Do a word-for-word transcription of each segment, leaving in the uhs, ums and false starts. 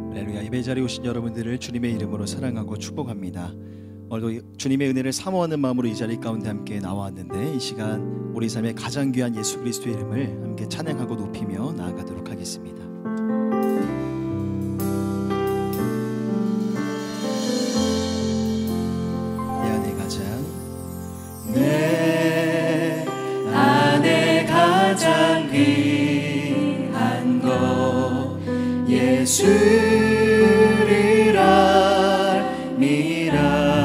할렐루야. 예배 자리에 오신 여러분들을 주님의 이름으로 사랑하고 축복합니다. 오늘도 주님의 은혜를 사모하는 마음으로 이 자리 가운데 함께 나왔는데, 이 시간 우리 삶의 가장 귀한 예수 그리스도의 이름을 함께 찬양하고 높이며 나아가도록 하겠습니다. 내 안에 가장 내 안에 가장 귀한 것 예수를 알미라.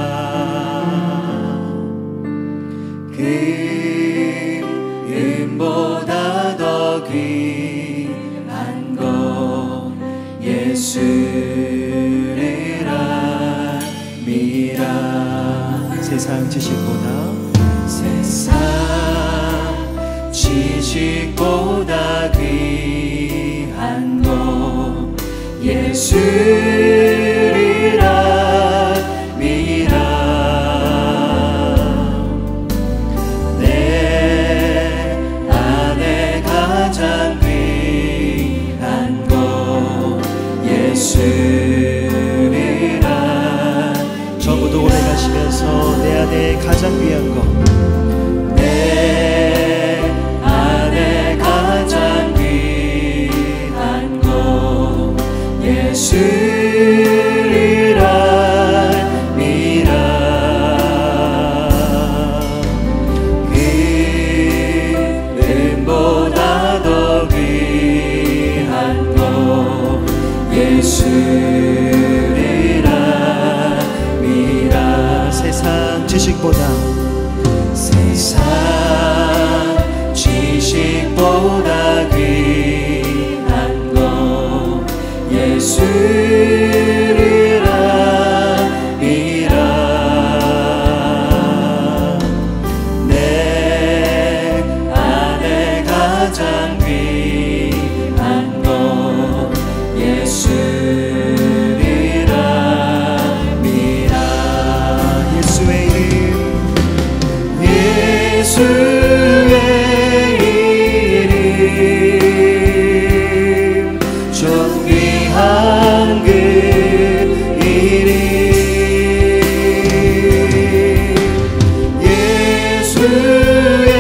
금보다 더 귀한 것 예수를 알미라. 세상 지식보다 세상 지식보다 귀한 것 예수를 알미라. 내 안에 가장 귀한 것 예수를 알미라. 저보도 오래 가시면서 내 안에 가장 귀한 것 내 안에 가장 귀한 것 예수를 알미라. 금보다 더 귀한 것 예수를 알미라. 세상 지식보다 세상 지식보다 귀한 것 예수를 알미라. 내 안에 가장 귀한 것 예수를 알미라. 예수의 이름 예수의 이름 존귀한 그 이름. 예수의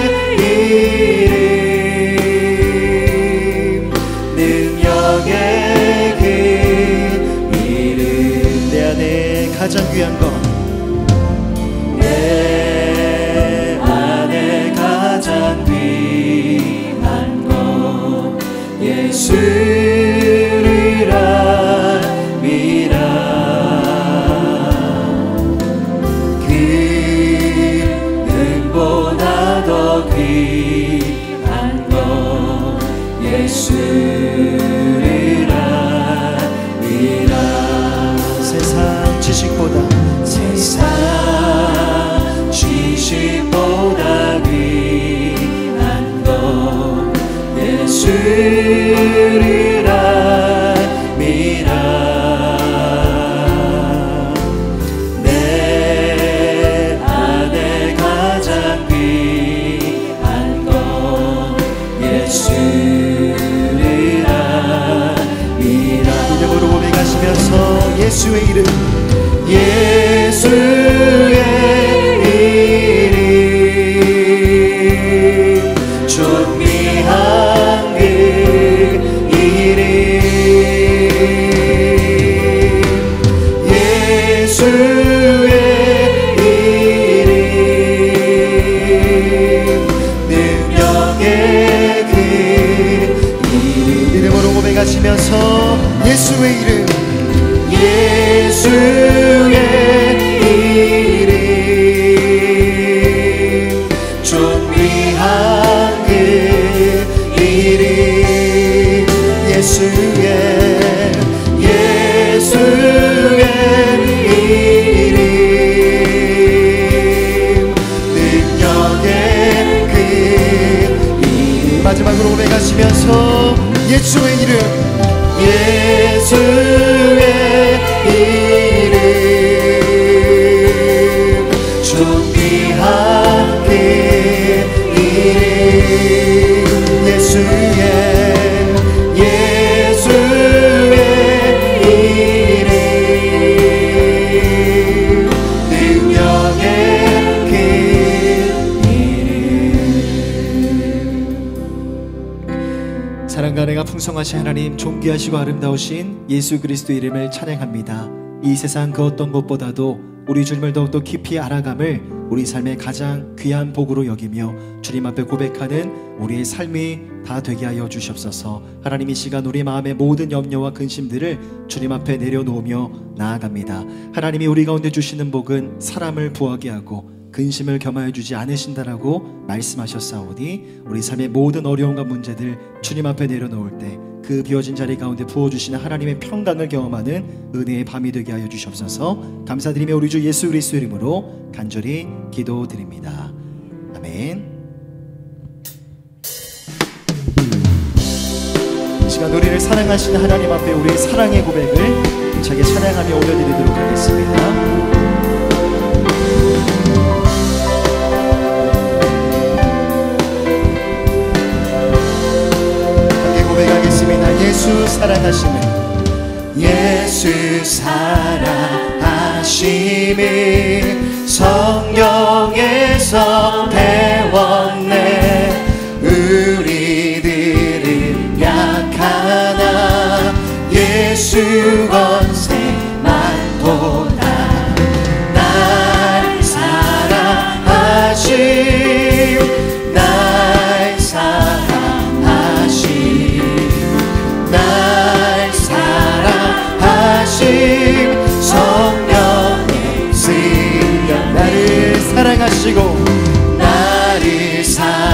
이름 능력의 그 이름. 내 안에 가장 귀한 것 내 안에 가장 귀한 것 예수를 알미라. 금보다 더 귀한 것 예수를 알미라. 세상 지식보다 세상 지식보다 귀한 것 예수를 알미라. 내 안에 가장 귀한 것 예수를 알미라. 이름으로 몸에 가시면서 예수의 이름 예수의 이름 존귀한 그 이름. 예수의 이름 능력의 그 이름. 이름으로 몸에 가시면서 예수의 이름 예수의 이름 존귀한 그 이름. 예수의 예수의 이름 능력의 그 이름. 마지막으로 몸에 가시면서 예수의 이름 예수의 이름 존귀한 그 이름. 예수의 예수의 풍성하신 하나님, 존귀하시고 아름다우신 예수 그리스도 이름을 찬양합니다. 이 세상 그 어떤 것보다도 우리 주님을 더욱더 깊이 알아감을 우리 삶의 가장 귀한 복으로 여기며 주님 앞에 고백하는 우리의 삶이 다 되게 하여 주시옵소서. 하나님, 이 시간 우리 마음의 모든 염려와 근심들을 주님 앞에 내려놓으며 나아갑니다. 하나님이 우리 가운데 주시는 복은 사람을 부하게 하고 근심을 겸하여 주지 않으신다라고 말씀하셨사오니 우리 삶의 모든 어려움과 문제들 주님 앞에 내려놓을 때 그 비워진 자리 가운데 부어주시는 하나님의 평강을 경험하는 은혜의 밤이 되게 하여 주시옵소서. 감사드리며 우리 주 예수 그리스도 이름으로 간절히 기도드립니다. 아멘. 이 시간 우리를 사랑하시는 하나님 앞에 우리의 사랑의 고백을 힘차게 찬양하며 올려드리도록 하겠습니다. 예수 사랑하심을, 예수 사랑하심을 성경에서 배웠네. 우리들은 약하나 예수 권세 많도다. 날 사랑하심, 날 사랑하심, 날 사랑하심 성령의 쓰여. 나를 사랑하시고 나를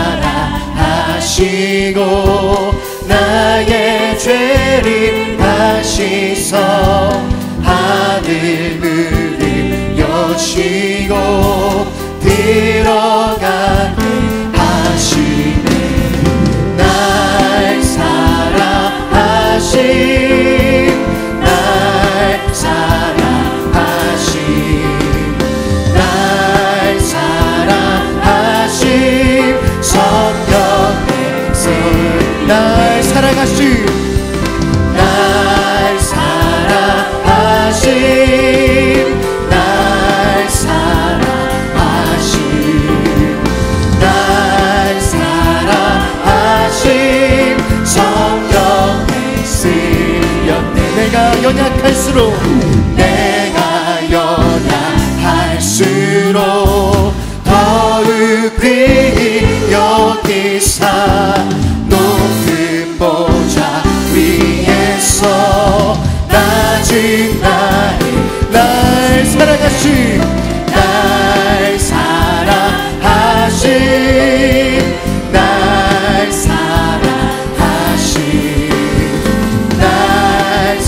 사랑하시고 나의 죄를 다시서 하늘 문을 여시고 들어가게 하시네. 날 사랑하심, 날 사랑하심, 날 사랑하심 성령의 새. 날 사랑하시, 날 사랑하심, 날 사랑하심, 날 사랑하심 성령의 쓰였네. 내가 연약할수록 내가 연약할수록 더욱 귀히 여기사 높은 보좌 위에서 낮은 나를. 날 사랑하시, 날 사랑하심, 날 사랑하심, 날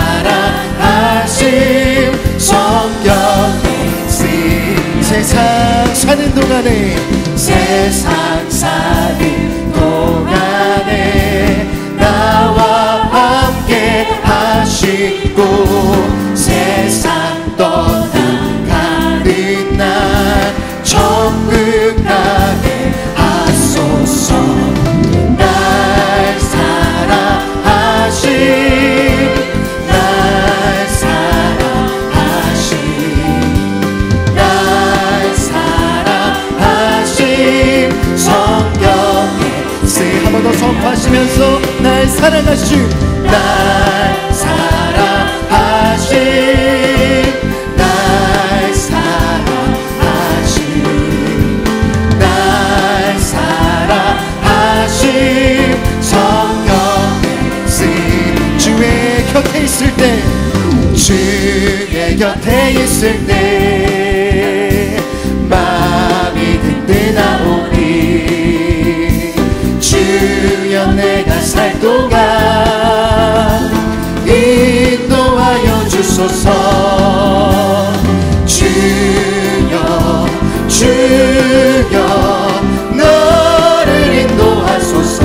사랑하심 성령의 쓰. 세상 사는 동안에 세상 사는 동안에 나와 함께 하시고 세상 떠나가는 날 천국 가게 하소서. 날 사랑하심, 날 사랑하심, 날 사랑하심 성령의 쓰. 한 번 더 선포하시면서 날 사랑하시, 날 사랑하심, 날 사랑하심, 날 사랑하심 성령의 쓰. 주의 곁에 있을 때 주의 곁에 있을 때 마음이 든든하오니. 주여 내가 살 동안 인도하여 주소서. 주여 주여 너를 인도하소서.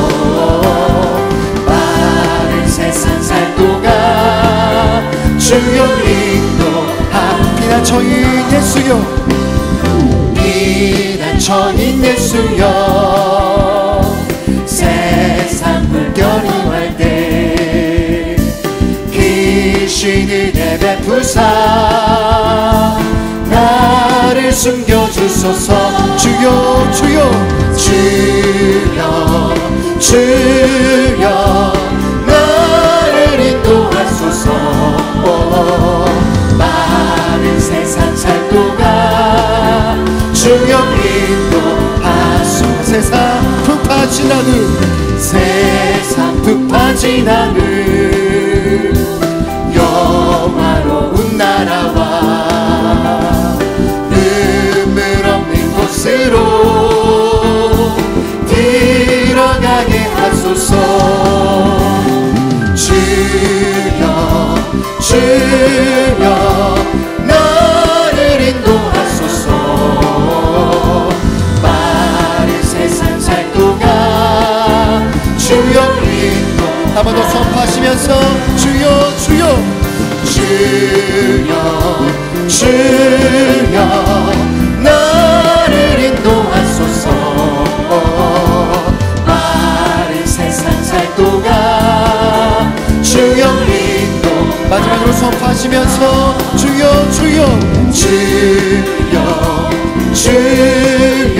빠른 세상 살 동안 주여 인도하. 피난처인 예수여, 피난처인 예수여 세상 물결이 왈 때 귀신을 내베푸사 나를 숨겨주소서. 주여 주여 주여 주여 주여 나를 인도하소서. 빠른 세상 살 동안 주여 인도. 한 번 더 선포하시면서 주여 주여 주여 주여 나를 인도하소서. 빠른 세상 살 동안 주여 인도. 마지막으로 선포하시면서 주여 주여 주여 주여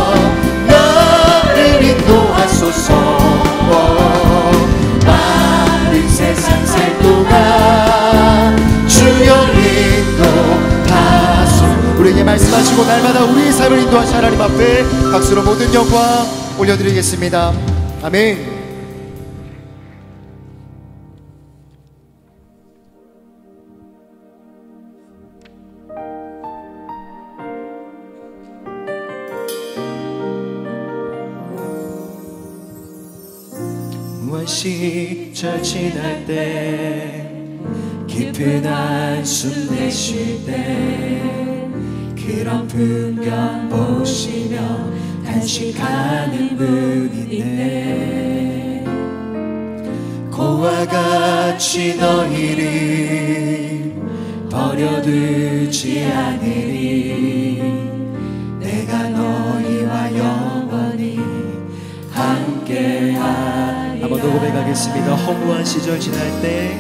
나를 인도하소서. 빠른 세상 살 동안 주여 인도하소서. 우리에게 말씀하시고 날마다 우리의 삶을 인도하신 하나님 앞에 박수로 모든 영광 올려드리겠습니다. 아멘. 시절 지날 때 깊은 한숨 내쉴 때 그런 풍경 보시며 간식하는 분이 있네. 고와 같이 너희를 버려두지 않으리. 내가 너희와 영원히 함께하리. 한 번 더 고백하겠습니다. 허무한 시절 지날 때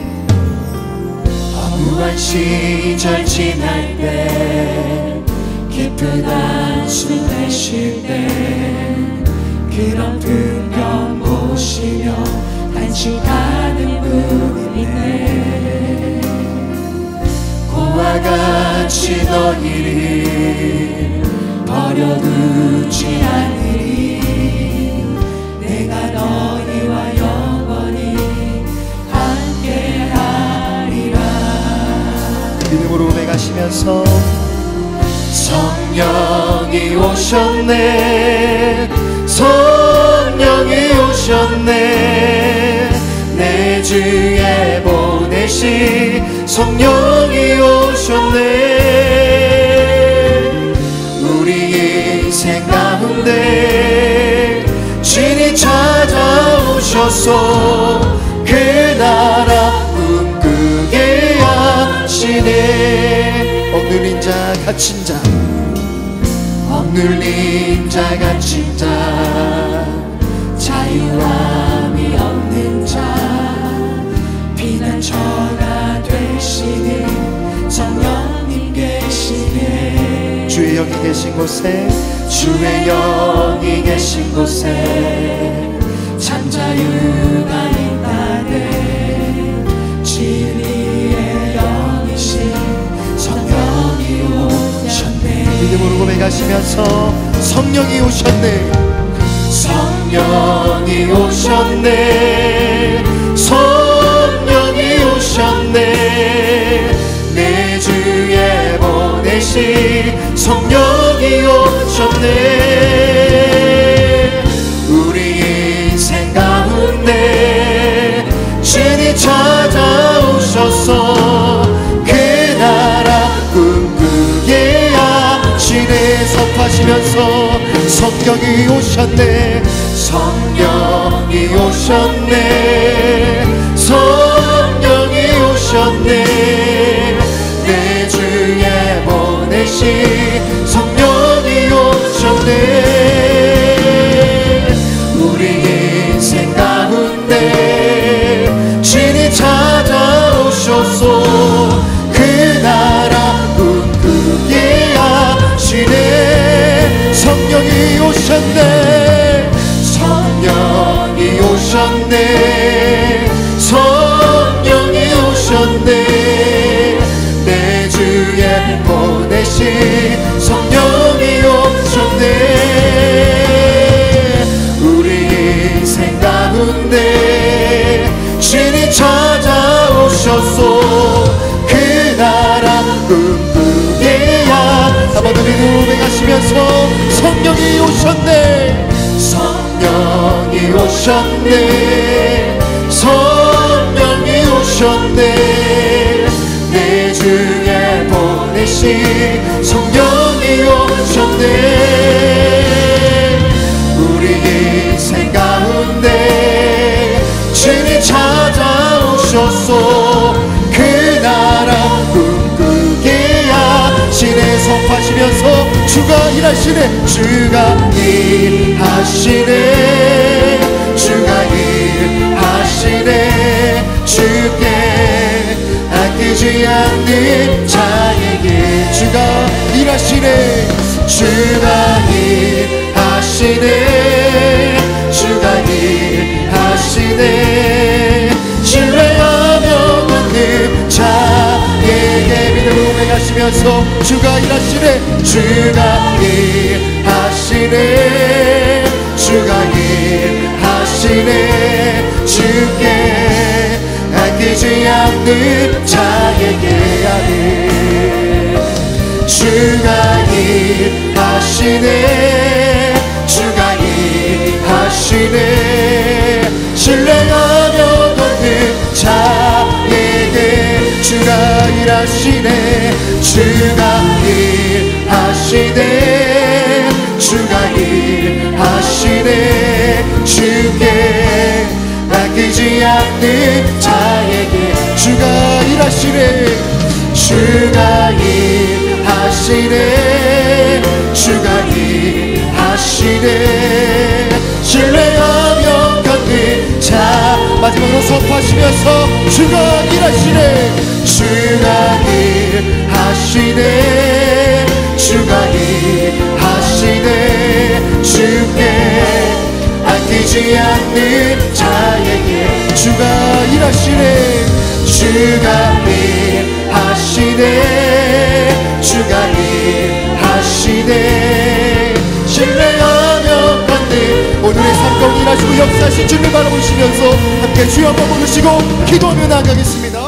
허무한 시절 지날 때 깊은 한숨 내쉴 때 그런 풍경 보시며 간식하는 분이 있네. 고와 같이 너희를 버려두지 않으리. 내가 너희와 영원히 함께하리라. 믿음으로 고백하시면서 성령이 오셨네. 성령이 오셨네. 내 주에 보내신 성령이 오셨네. 우리 인생 가운데 주님 찾아오셔서 그 나라 꿈꾸게 하시네. 억눌린 자 갇힌 자 억눌린 자 갇힌 자 자유함이 없는 자 피난처가 되시는 성령님 계시네. 주의 영이 계신 곳에 주의 영이 계신 곳에 참 자유가 있다네. 진리의 영이신 성령이 오셨네. 믿음으로 고백하시면서 성령이 오셨네. 성령이 오셨네. 성령이 오셨네. 내 주에 보내신 성령이 오셨네. 우리 인생 가운데 주님 찾아오셔서 그 나라 꿈꾸게 하시네. 선포하시면서 성령이 오셨네. 성령이 오셨네. 성령이 오셨네. 내 주에 보내신 성령이 오셨네. 우리 인생 가운데 주님 찾아오셔서 그 나라 꿈꾸게 하시네. 성령이 오셨네. 성령이 오셨네. 성령이 오셨네. 내 주에 보내신 성령이 오셨네. 우리 인생 가운데 주님 찾아오셔서 그 나라 꿈꾸게 하시네. 한번 더 고백하시면서 성령이 오셨네. 성령이 오셨네. 성령이 오셨네. 내 일하시네 주가 일하시네 주가 일하시네 주께 아끼지 않는 자에게 주가 일하시네 주가 일하시네 주가 일하시네 신뢰하며 믿는 자에게 믿음으로 행하시면서 주가 일하시네 주가 일하시네 주가 일하시네 주께 아끼지 않는 자에게 아멘 주가 일하시네 주가 일하시네 신뢰하며 걷는 자에게 주가 일하시네 주가 일하시네 주가 일하시네 주께 아끼지 않는 자에게 주가 일하시네 주가 일하시네 주가 일하시네 신뢰하며 걷는 자 마지막으로 선포하시면서 주가 일하시네 주가 일하시네 주가 일하시네 주께 아끼지 않는 자에게 주가 일하시네 주가 일하시네 주가 일하시네 신뢰하며 걷는 오늘의 삶 가운데 일하시고 역사하신 주님을 바라보시면서 함께 주여 한번 부르시고 기도하며 나아가겠습니다.